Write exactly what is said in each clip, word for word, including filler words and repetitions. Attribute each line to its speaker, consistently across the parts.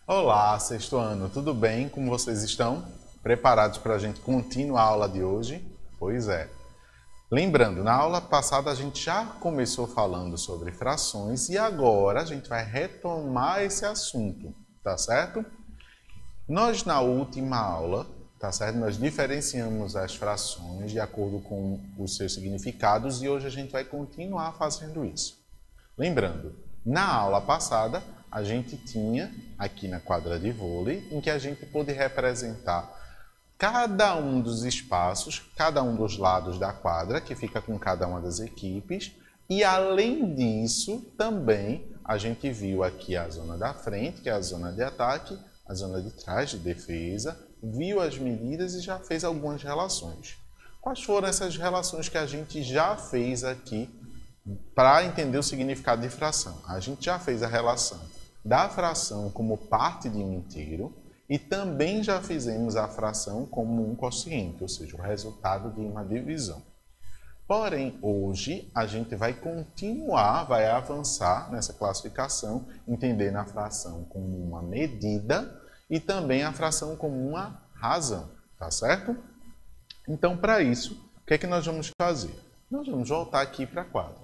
Speaker 1: Olá, sexto ano, tudo bem? Como vocês estão? Preparados para a gente continuar a aula de hoje? Pois é. Lembrando, na aula passada a gente já começou falando sobre frações e agora a gente vai retomar esse assunto, tá certo? Nós na última aula, tá certo? Nós diferenciamos as frações de acordo com os seus significados e hoje a gente vai continuar fazendo isso. Lembrando, na aula passada a gente tinha aqui na quadra de vôlei em que a gente pôde representar cada um dos espaços, cada um dos lados da quadra, que fica com cada uma das equipes, e além disso, também a gente viu aqui a zona da frente, que é a zona de ataque, a zona de trás de defesa, viu as medidas e já fez algumas relações. Quais foram essas relações que a gente já fez aqui para entender o significado de fração? A gente já fez a relação da fração como parte de um inteiro, e também já fizemos a fração como um quociente, ou seja, o resultado de uma divisão. Porém, hoje a gente vai continuar, vai avançar nessa classificação, entendendo a fração como uma medida e também a fração como uma razão, tá certo? Então, para isso, o que é que nós vamos fazer? Nós vamos voltar aqui para a quadra.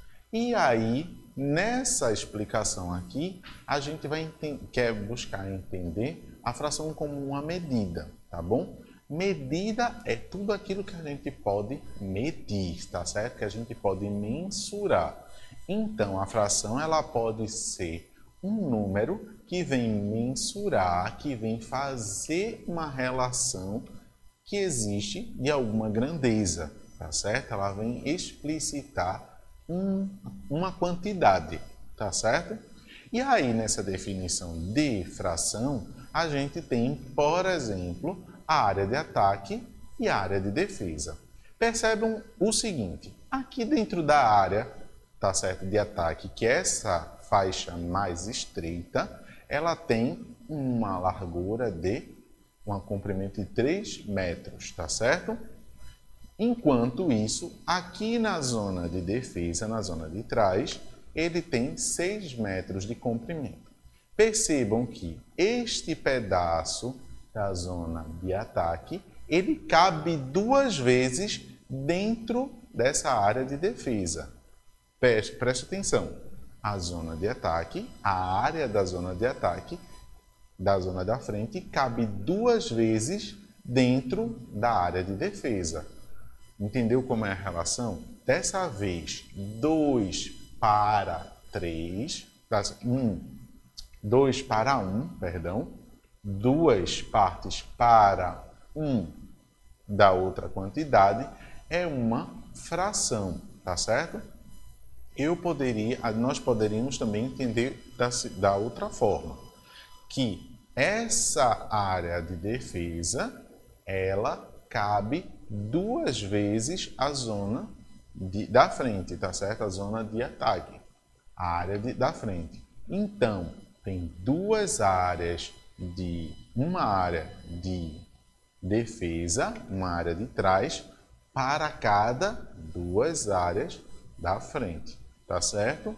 Speaker 1: E aí, nessa explicação aqui, a gente vai quer buscar entender a fração como uma medida, tá bom? Medida é tudo aquilo que a gente pode medir, tá certo? Que a gente pode mensurar. Então, a fração ela pode ser um número que vem mensurar, que vem fazer uma relação que existe de alguma grandeza, tá certo? Ela vem explicitar um, uma quantidade, tá certo? E aí, nessa definição de fração, a gente tem, por exemplo, a área de ataque e a área de defesa. Percebam o seguinte, aqui dentro da área, tá certo, de ataque, que é essa faixa mais estreita, ela tem uma largura de, um comprimento de três metros, tá certo? Enquanto isso, aqui na zona de defesa, na zona de trás, ele tem seis metros de comprimento. Percebam que este pedaço da zona de ataque, ele cabe duas vezes dentro dessa área de defesa. Preste, preste atenção, a zona de ataque, a área da zona de ataque, da zona da frente, cabe duas vezes dentro da área de defesa. Entendeu como é a relação? Dessa vez, dois para três, um, dois para um, perdão, duas partes para um da outra quantidade é uma fração, tá certo? Eu poderia, nós poderíamos também entender da, da outra forma, que essa área de defesa, ela cabe duas vezes a zona de, da frente, tá certo? A zona de ataque, a área de, da frente. Então, tem duas áreas de, uma área de defesa, uma área de trás, para cada duas áreas da frente, tá certo?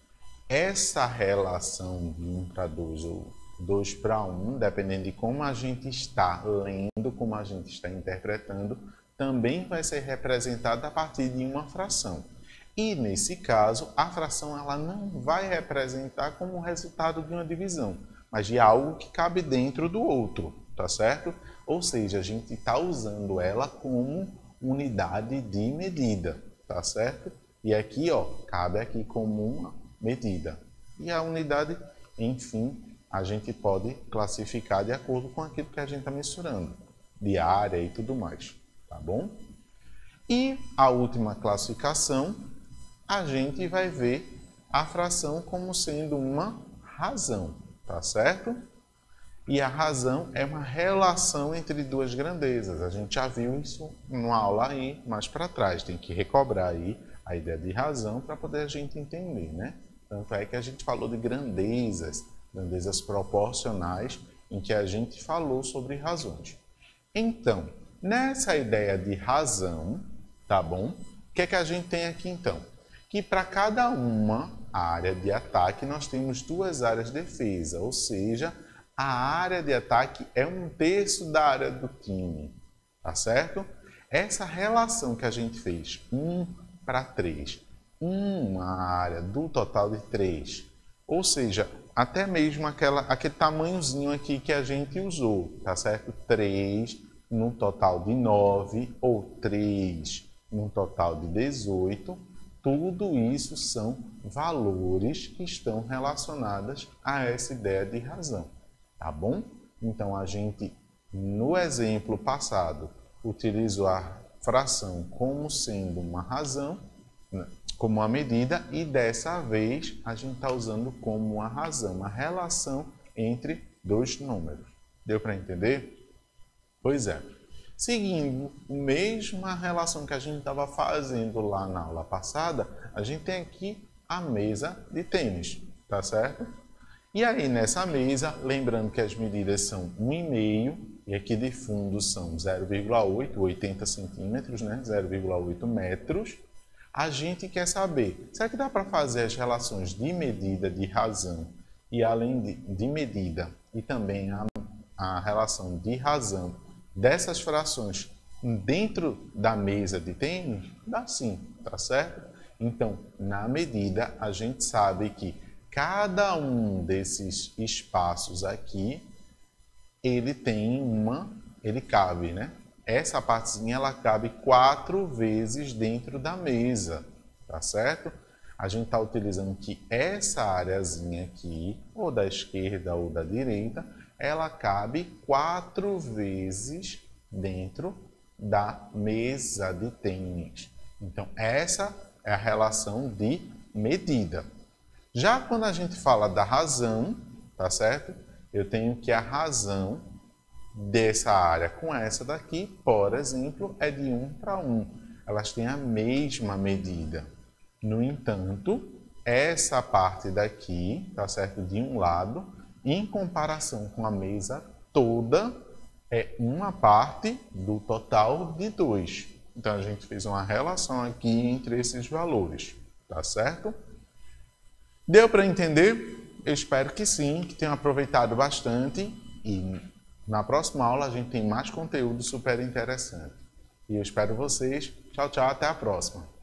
Speaker 1: Essa relação de um para dois ou dois para um, dependendo de como a gente está lendo, como a gente está interpretando, também vai ser representada a partir de uma fração. E, nesse caso, a fração ela não vai representar como resultado de uma divisão, mas de algo que cabe dentro do outro, tá certo? Ou seja, a gente está usando ela como unidade de medida, tá certo? E aqui, ó, cabe aqui como uma medida. E a unidade, enfim, a gente pode classificar de acordo com aquilo que a gente está mensurando, de área e tudo mais, tá bom? E a última classificação, a gente vai ver a fração como sendo uma razão, tá certo? E a razão é uma relação entre duas grandezas. A gente já viu isso numa aula aí mais para trás. Tem que recobrar aí a ideia de razão para poder a gente entender, né? Tanto é que a gente falou de grandezas, grandezas proporcionais, em que a gente falou sobre razões. Então, nessa ideia de razão, tá bom? O que é que a gente tem aqui então? Que para cada uma área de ataque nós temos duas áreas de defesa, ou seja, a área de ataque é um terço da área do time, tá certo? Essa relação que a gente fez, um para três, uma área do total de três, ou seja, até mesmo aquela, aquele tamanhozinho aqui que a gente usou, tá certo? três num total de nove ou três num total de dezoito, tudo isso são valores que estão relacionados a essa ideia de razão, tá bom? Então, a gente, no exemplo passado, utilizou a fração como sendo uma razão, como uma medida, e dessa vez a gente está usando como uma razão, uma relação entre dois números. Deu para entender? Pois é. Seguindo a mesma relação que a gente estava fazendo lá na aula passada, a gente tem aqui a mesa de tênis, tá certo? E aí nessa mesa, lembrando que as medidas são um e meio, e aqui de fundo são zero vírgula oito, oitenta centímetros, né? zero vírgula oito metros, a gente quer saber, será que dá para fazer as relações de medida, de razão, e além de, de medida, e também a, a relação de razão dessas frações dentro da mesa de tênis? Dá sim, tá certo? Então, na medida, a gente sabe que cada um desses espaços aqui, ele tem uma, ele cabe, né? Essa partezinha, ela cabe quatro vezes dentro da mesa, tá certo? A gente está utilizando que essa areazinha aqui, ou da esquerda ou da direita, ela cabe quatro vezes dentro da mesa de tênis. Então, essa é a relação de medida. Já quando a gente fala da razão, tá certo? Eu tenho que a razão dessa área com essa daqui, por exemplo, é de um para um. Elas têm a mesma medida. No entanto, essa parte daqui, tá certo? De um lado, em comparação com a mesa toda, é uma parte do total de dois. Então, a gente fez uma relação aqui entre esses valores, tá certo? Deu para entender? Eu espero que sim, que tenham aproveitado bastante, e na próxima aula a gente tem mais conteúdo super interessante. E eu espero vocês. Tchau, tchau, até a próxima.